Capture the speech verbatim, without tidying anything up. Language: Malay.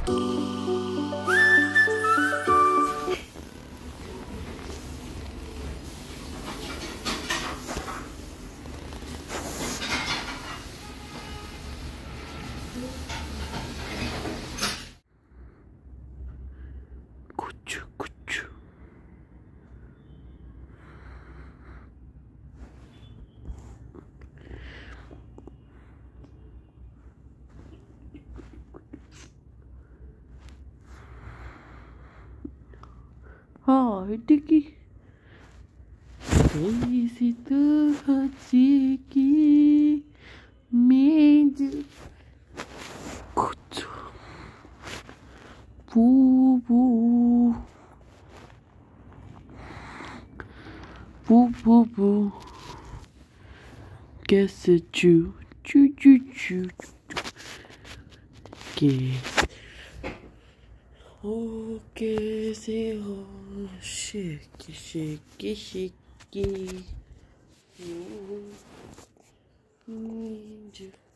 Kucu, kucu. Ha, diki. Dari situ hati meja kutu bubu bubu bu qu'est-ce que tu tu tu tu que ok c'est oh shake shake shake oh,